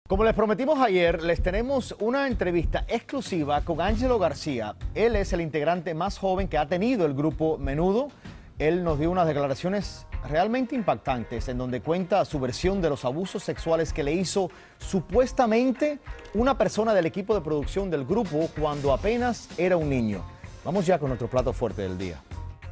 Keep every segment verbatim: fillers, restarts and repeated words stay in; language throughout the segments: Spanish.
Como les prometimos ayer, les tenemos una entrevista exclusiva con Ángelo García. Él es el integrante más joven que ha tenido el grupo Menudo. Él nos dio unas declaraciones realmente impactantes en donde cuenta su versión de los abusos sexuales que le hizo supuestamente una persona del equipo de producción del grupo cuando apenas era un niño. Vamos ya con nuestro plato fuerte del día.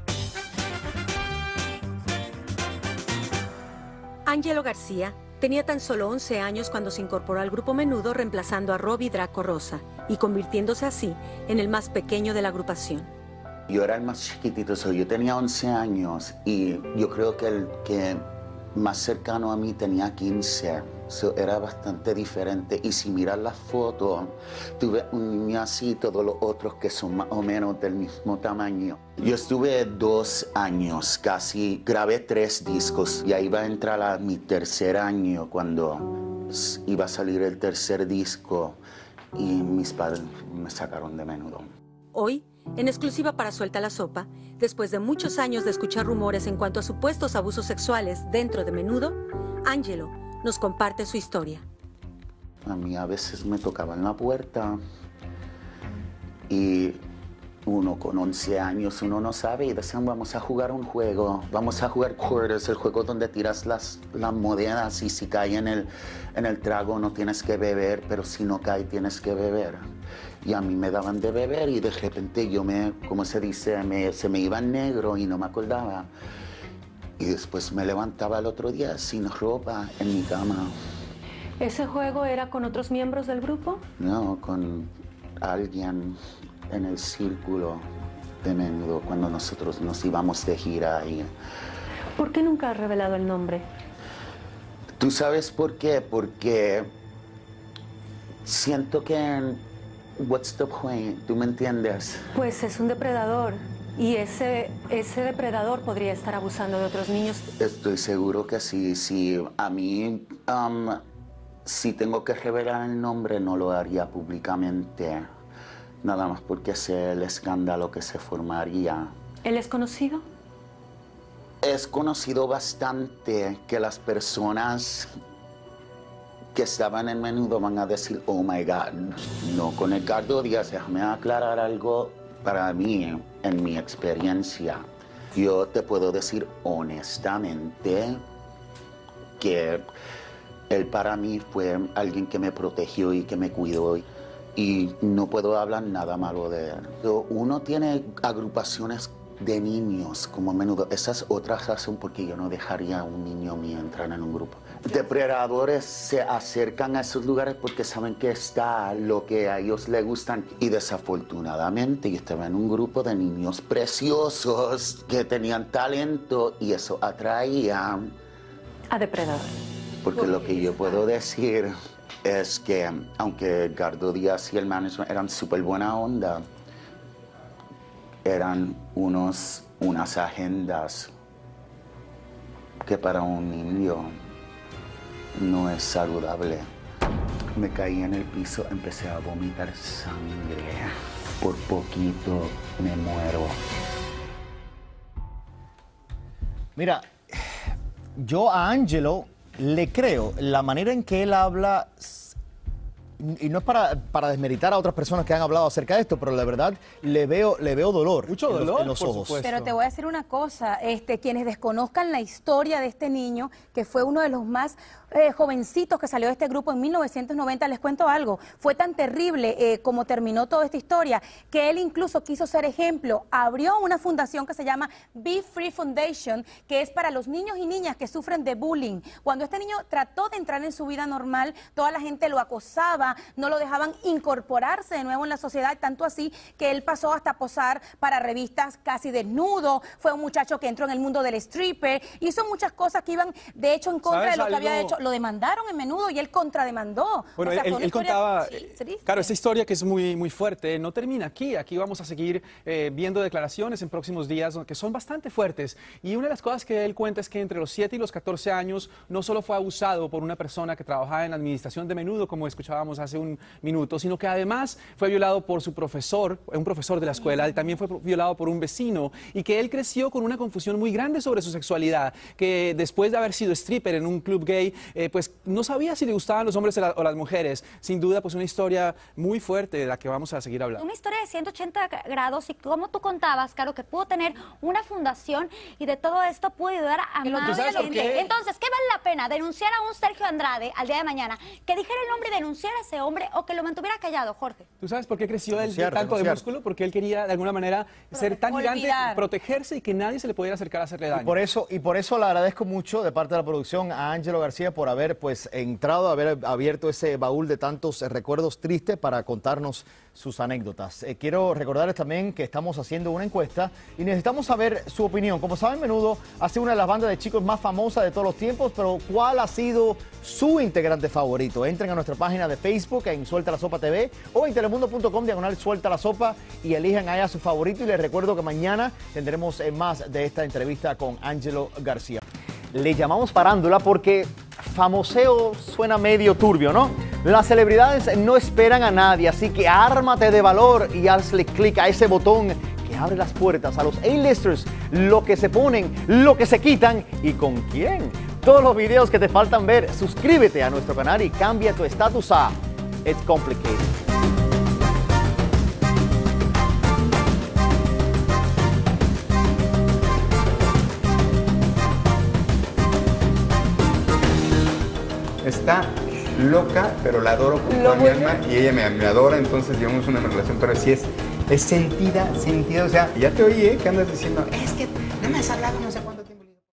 Ángelo García tenía tan solo once años cuando se incorporó al grupo Menudo, reemplazando a Robbie Draco Rosa y convirtiéndose así en el más pequeño de la agrupación. Yo era el más chiquitito, so yo tenía once años y yo creo que el que más cercano a mí tenía quince. So era bastante diferente. Y si miras las fotos, tuve un niño así, todos los otros que son más o menos del mismo tamaño. Yo estuve dos años, casi grabé tres discos y ahí iba a entrar a mi tercer año cuando iba a salir el tercer disco y mis padres me sacaron de Menudo. Hoy, en exclusiva para Suelta la Sopa, después de muchos años de escuchar rumores en cuanto a supuestos abusos sexuales dentro de Menudo, Ángelo nos comparte su historia. A mí a veces me tocaban la puerta y uno con once años, uno no sabe y decían vamos a jugar un juego, vamos a jugar quarters, el juego donde tiras las, las monedas y si cae en el, en el trago no tienes que beber, pero si no cae tienes que beber. Y a mí me daban de beber y de repente yo me, como se dice, me, se me iba en negro y no me acordaba. Y después me levantaba el otro día sin ropa en mi cama. ¿Ese juego era con otros miembros del grupo? No, con alguien en el círculo de Menudo cuando nosotros nos íbamos de gira. Y... ¿Por qué nunca has revelado el nombre? ¿Tú sabes por qué? Porque siento que... What's the point? ¿Tú me entiendes? Pues es un depredador. Y ese, ese depredador podría estar abusando de otros niños. Estoy seguro que sí. Sí. A mí, um, si tengo que revelar el nombre, no lo haría públicamente. Nada más porque sé el escándalo que se formaría. ¿Él es conocido? Es conocido bastante que las personas que estaban en Menudo van a decir, oh my God. No, con Edgardo Díaz, déjame aclarar algo. Para mí, en mi experiencia, yo te puedo decir honestamente que él para mí fue alguien que me protegió y que me cuidó y no puedo hablar nada malo de él. Uno tiene agrupaciones de niños como Menudo. Esa es otra razón por qué yo no dejaría a un niño mío entrar en un grupo. Depredadores se acercan a esos lugares porque saben que está lo que a ellos les gustan. Y desafortunadamente yo estaba en un grupo de niños preciosos que tenían talento y eso atraía a depredadores. Porque lo que yo puedo decir es que aunque Edgardo Díaz y el management eran súper buena onda, eran unos, unas agendas que para un niño no es saludable. Me caí en el piso, empecé a vomitar sangre. Por poquito me muero. Mira, yo a Ángelo le creo la manera en que él habla. Y no es para, para desmeritar a otras personas que han hablado acerca de esto, pero la verdad le veo, le veo dolor. Mucho en dolor, los, en los por ojos. supuesto. Pero te voy a decir una cosa, este, quienes desconozcan la historia de este niño, que fue uno de los más eh, jovencitos que salió de este grupo en mil novecientos noventa, les cuento algo, fue tan terrible eh, como terminó toda esta historia, que él incluso quiso ser ejemplo, abrió una fundación que se llama Be Free Foundation, que es para los niños y niñas que sufren de bullying. Cuando este niño trató de entrar en su vida normal, toda la gente lo acosaba, no lo dejaban incorporarse de nuevo en la sociedad, tanto así que él pasó hasta posar para revistas casi desnudo, fue un muchacho que entró en el mundo del stripper, hizo muchas cosas que iban de hecho en contra de lo que algo? había hecho, lo demandaron en Menudo y él contrademandó. Bueno, o sea, él, él contaba, sí, claro, esa historia que es muy, muy fuerte, no termina aquí, aquí vamos a seguir eh, viendo declaraciones en próximos días que son bastante fuertes, y una de las cosas que él cuenta es que entre los siete y los catorce años no solo fue abusado por una persona que trabajaba en la administración de Menudo, como escuchábamos hace un minuto, sino que además fue violado por su profesor, un profesor de la escuela, y también fue violado por un vecino, y que él creció con una confusión muy grande sobre su sexualidad, que después de haber sido stripper en un club gay, eh, pues no sabía si le gustaban los hombres o, la, o las mujeres. Sin duda, pues una historia muy fuerte de la que vamos a seguir hablando. Una historia de ciento ochenta grados y como tú contabas, Caro, que pudo tener una fundación y de todo esto pudo ayudar a más gente. Entonces, ¿qué vale la pena? ¿Denunciar a un Sergio Andrade al día de mañana, que dijera el nombre y denunciar a ese hombre, o que lo mantuviera callado, Jorge? ¿Tú sabes por qué creció él tanto de músculo? Porque él quería de alguna manera ser tan gigante, protegerse y que nadie se le pudiera acercar a hacerle daño. Y por eso, y por eso le agradezco mucho de parte de la producción a Ángelo García por haber pues entrado, haber abierto ese baúl de tantos eh, recuerdos tristes para contarnos sus anécdotas. Eh, quiero recordarles también que estamos haciendo una encuesta y necesitamos saber su opinión. Como saben, Menudo ha sido una de las bandas de chicos más famosas de todos los tiempos, pero ¿cuál ha sido su integrante favorito? Entren a nuestra página de Facebook en Suelta la Sopa T V o en telemundo punto com diagonal Suelta la Sopa y elijan allá su favorito. Y les recuerdo que mañana tendremos eh, más de esta entrevista con Ángelo García. Le llamamos farándula porque famoseo suena medio turbio, ¿no? Las celebridades no esperan a nadie, así que ármate de valor y hazle clic a ese botón que abre las puertas a los A-listers, lo que se ponen, lo que se quitan y con quién. Todos los videos que te faltan ver, suscríbete a nuestro canal y cambia tu estatus a It's Complicated. Está loca, pero la adoro con toda mi alma y ella me, me adora, entonces llevamos una relación, pero sí es, es sentida, sentida, o sea, ya te oí, ¿eh? Que andas diciendo, es que no me has hablado, no sé cuánto.